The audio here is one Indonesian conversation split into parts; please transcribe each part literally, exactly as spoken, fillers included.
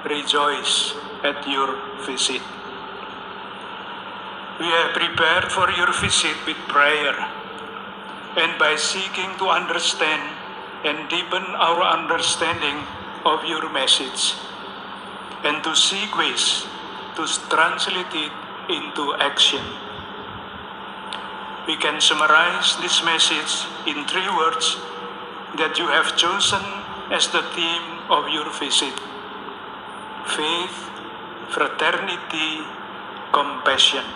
rejoice at your visit. We have prepared for your visit with prayer, and by seeking to understand and deepen our understanding of your message, and to seek ways to translate it into action. We can summarize this message in three words that you have chosen as the theme of your visit: faith, fraternity, compassion.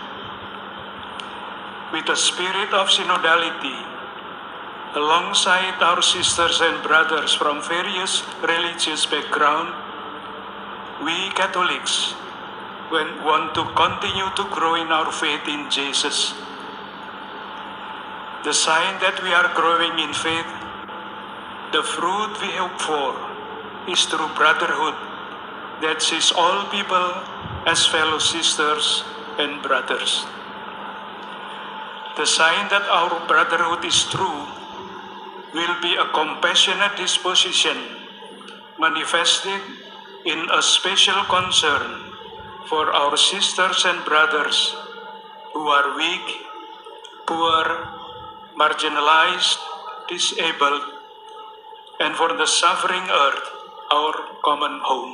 With a spirit of synodality, alongside our sisters and brothers from various religious backgrounds, we Catholics want to continue to grow in our faith in Jesus. The sign that we are growing in faith, the fruit we hope for, is through brotherhood that sees all people as fellow sisters and brothers. The sign that our brotherhood is true will be a compassionate disposition manifested in a special concern for our sisters and brothers who are weak, poor, marginalized, disabled, and for the suffering earth, our common home.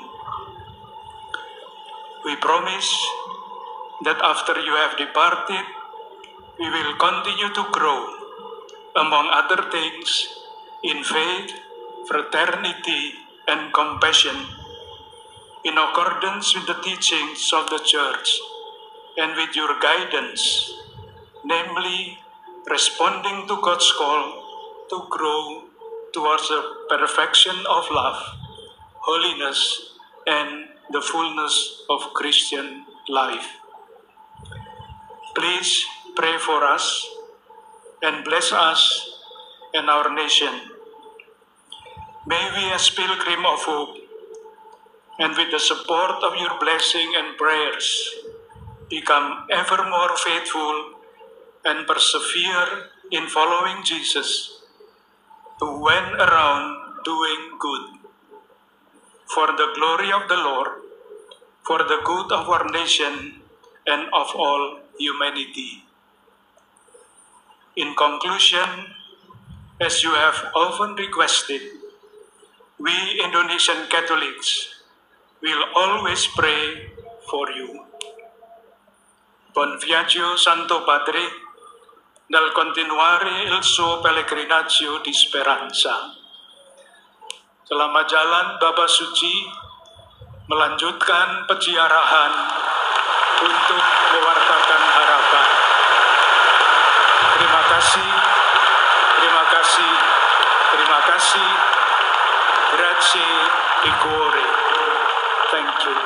We promise that after you have departed, we will continue to grow, among other things, in faith, fraternity, and compassion, in accordance with the teachings of the Church and with your guidance, namely, responding to God's call to grow towards the perfection of love, holiness, and the fullness of Christian life. Please pray for us and bless us and our nation. May we, as pilgrims of hope, and with the support of your blessing and prayers, become ever more faithful and persevere in following Jesus, who went around doing good, for the glory of the Lord, for the good of our nation and of all humanity. In conclusion, as you have often requested, we Indonesian Catholics will always pray for you. Buon viaggio, Santo Padre, dal continuare il suo pellegrinaggio di speranza. Selamat jalan Bapak Suci, melanjutkan peziarahan untuk mewartakan harapan. Terima kasih, terima kasih, terima kasih. Grazie di cuore. Thank you.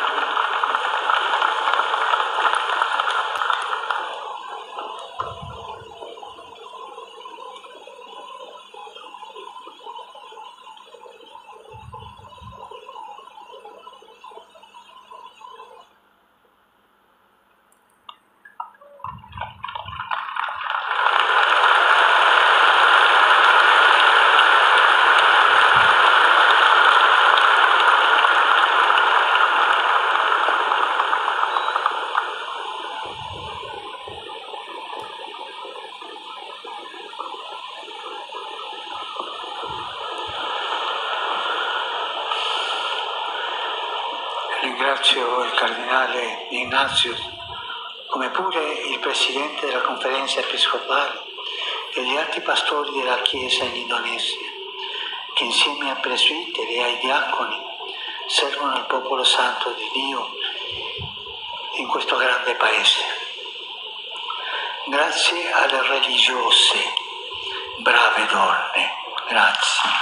Ringrazio il Cardinale Ignatius, come pure il Presidente della Conferenza Episcopale e gli altri pastori della Chiesa in Indonesia, che insieme ai presbiteri e ai diaconi servono il popolo santo di Dio in questo grande paese. Grazie alle religiose, brave donne, grazie.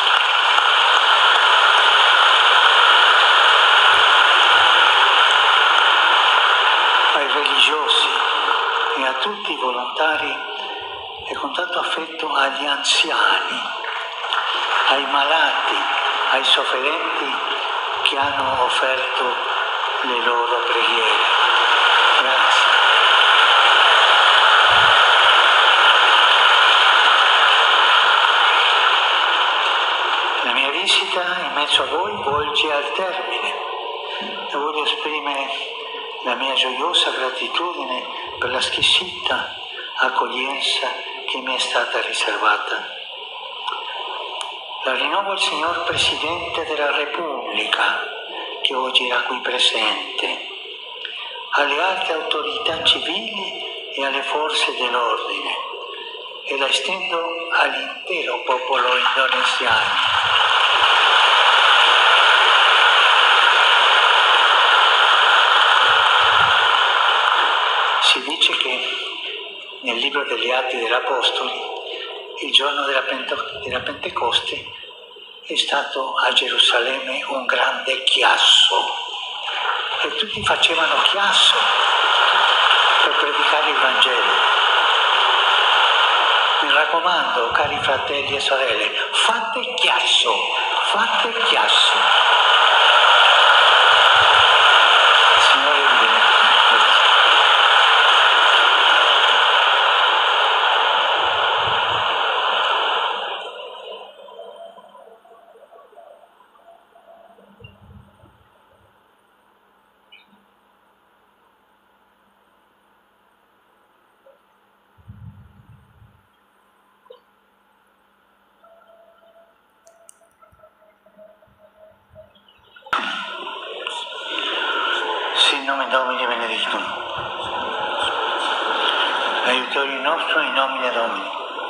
Ai religiosi e a tutti i volontari e con tanto affetto agli anziani, ai malati, ai sofferenti che hanno offerto le loro preghiere. Grazie. La mia visita in mezzo a voi volge al termine. e voglio esprimere la mia gioiosa gratitudine per la squisita accoglienza che mi è stata riservata. La rinnovo al signor Presidente della Repubblica, che oggi era qui presente, alle alte autorità civili e alle forze dell'ordine, e la estendo all'intero popolo indonesiano. Si dice che nel libro degli Atti degli Apostoli, il giorno della, Pente- della Pentecoste, è stato a Gerusalemme un grande chiasso e tutti facevano chiasso per predicare il Vangelo. Mi raccomando, cari fratelli e sorelle, fate chiasso, fate chiasso. Il Signore vi benedica. Sin nomen Domini benedictum. Aiutorium nostrum in nomine Domini.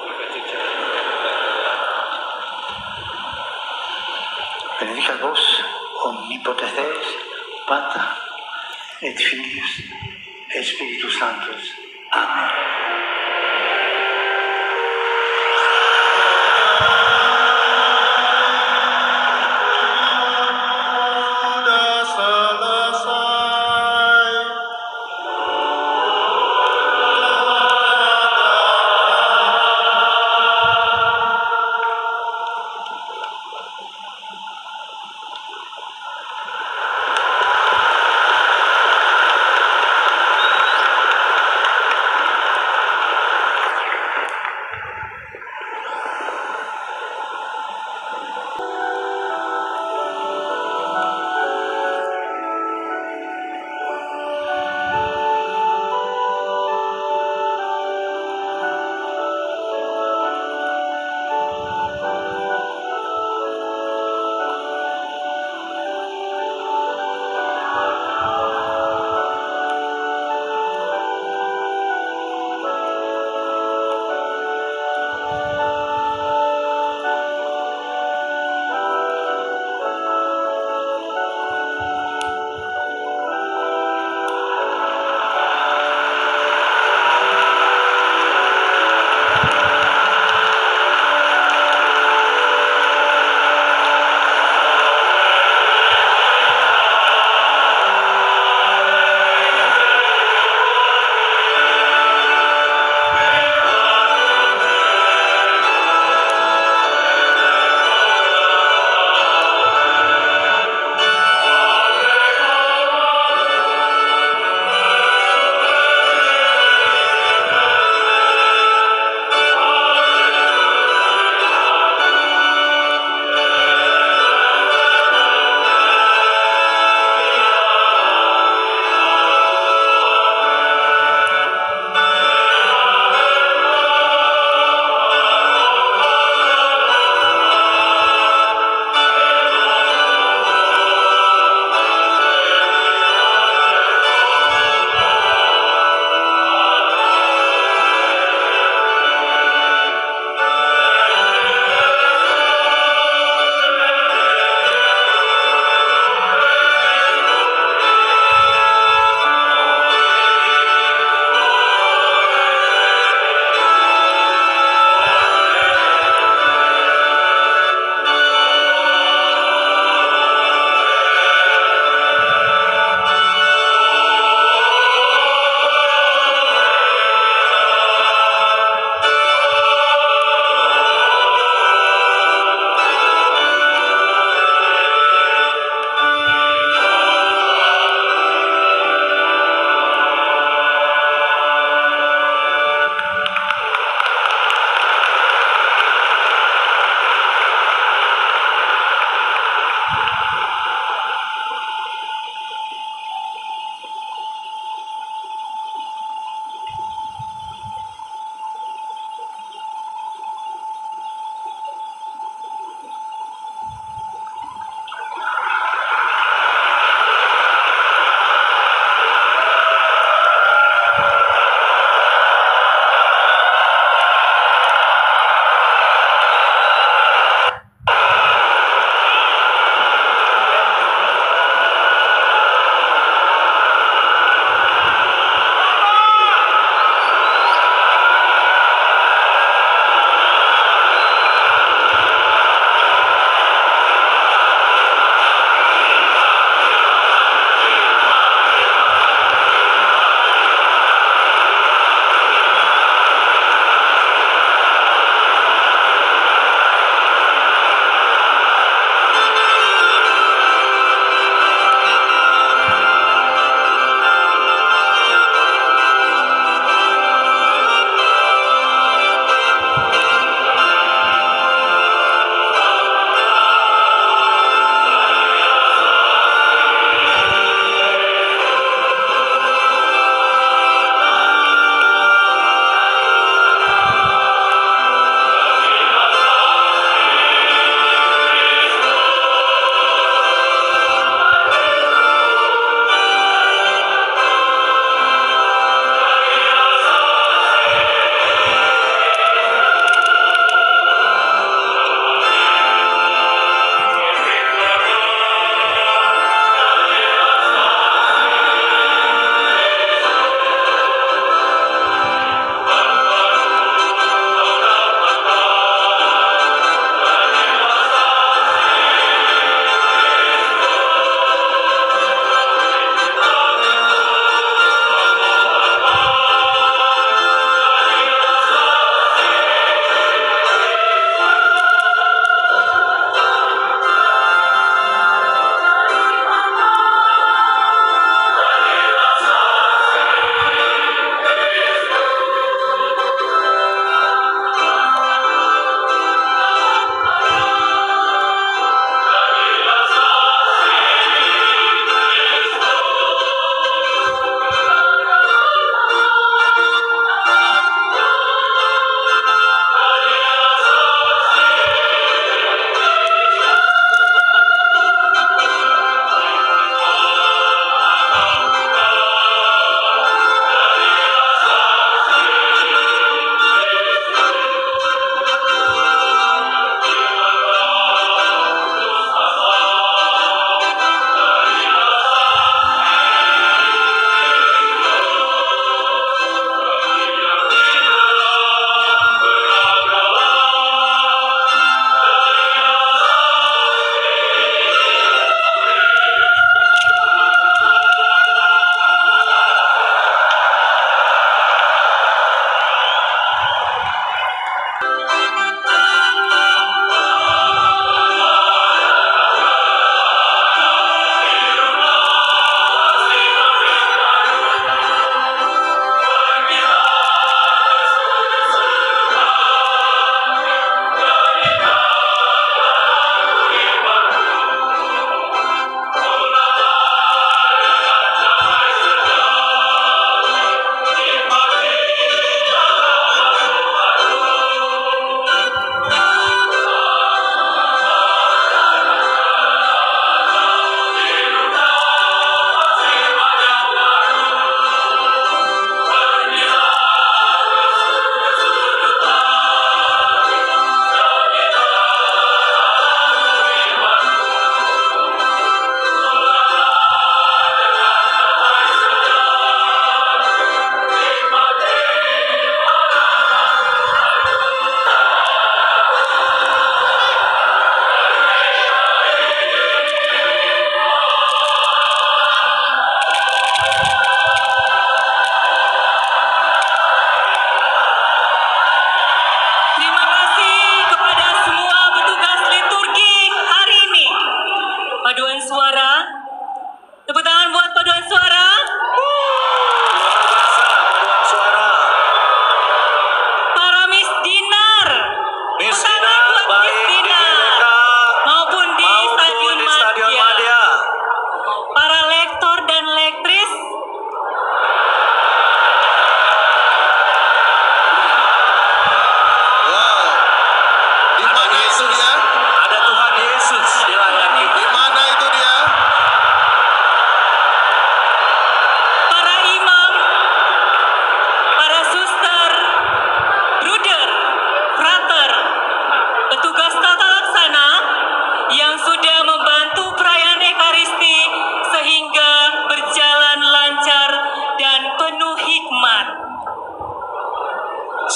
Benedicat vos omnipotens Deus, Pater et Filius et Spiritus Sanctus. Amen.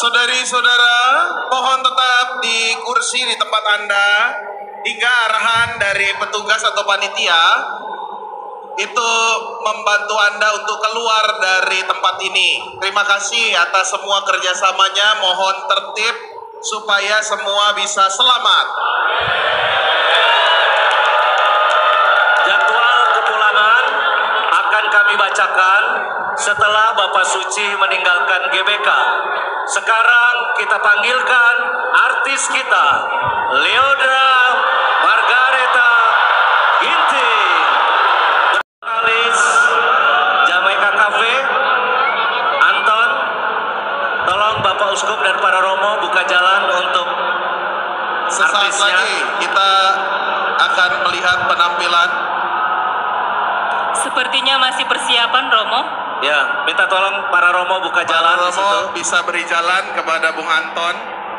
Saudari-saudara, mohon tetap di kursi di tempat Anda hingga arahan dari petugas atau panitia itu membantu Anda untuk keluar dari tempat ini. Terima kasih atas semua kerjasamanya. Mohon tertib supaya semua bisa selamat. Jadwal kepulangan akan kami bacakan setelah Bapak Suci meninggalkan G B K. Sekarang kita panggilkan artis kita, Leodra Margareta Ginting. Vokalis Jamaica Cafe, Anton, tolong Bapak Uskup dan para romo buka jalan untuk Sesaat artisnya. lagi kita akan melihat penampilan. Sepertinya masih persiapan, Romo. Ya, minta tolong para romo buka Para jalan di situ. romo bisa beri jalan kepada Bung Anton.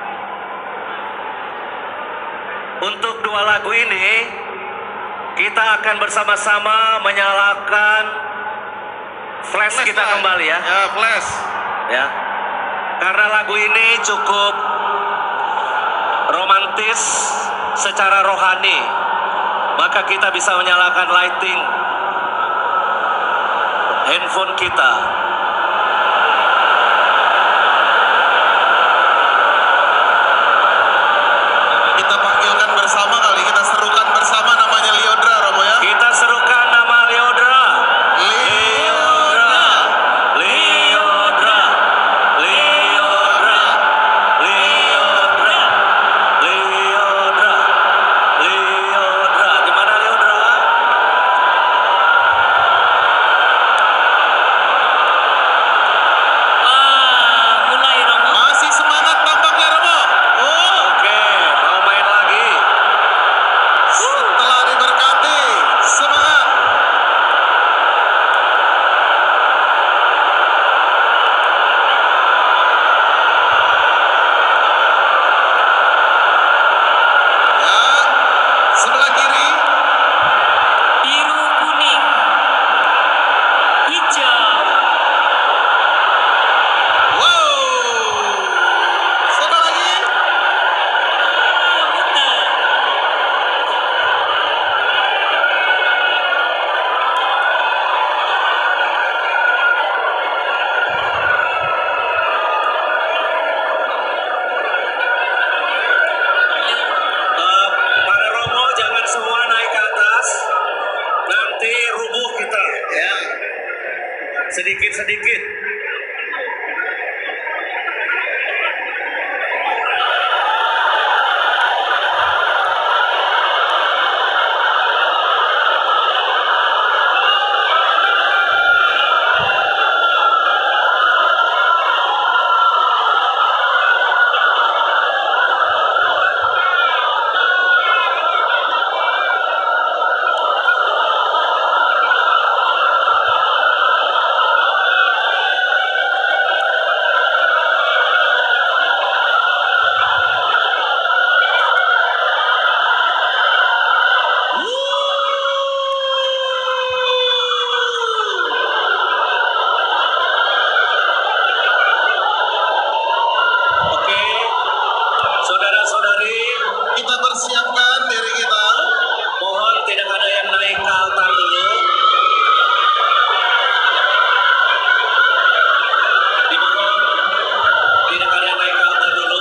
Untuk dua lagu ini kita akan bersama-sama menyalakan flash kita Light. kembali ya. Ya, flash. Ya. Karena lagu ini cukup romantis secara rohani, maka kita bisa menyalakan lighting handphone kita. Kita panggilkan bersama kali, kita serukan bersama namanya Leodra, Romo ya. Kita serukan nama Leodra. Leodra. Leodra. Leodra. Leodra. Leodra. Leodra. Di mana Leodra? Wah, mulai, Romo. Masih semangat tampaknya, Romo. Oh, Oke, mau main lagi. setelah diberkati, semangat. Ya, sebelah kiri. Biru, kuning, hijau. Wow. Sebelah lagi. Ah, muter. Eh, para romo jangan semua naik ke atas, nanti rubuh kita ya, sedikit-sedikit. Oke, saudara-saudari, Kita persiapkan diri kita. mohon tidak ada yang naik ke altar dulu. Dimohon tidak ada yang naik ke altar dulu.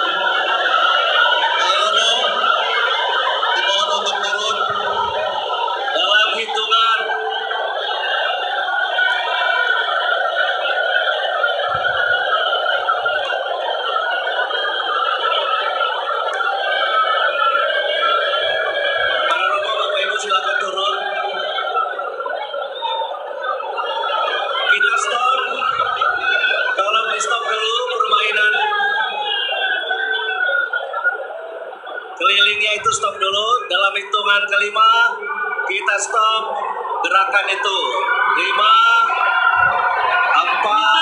Ayo, Romo. Dimohon untuk turun. Dalam hitungan para romo, Bapak Ibu silakan turun. Kita stop. Tolong di stop dulu permainan. Kelilingnya itu stop dulu. Dalam hitungan kelima kita stop gerakan itu. Lima, empat,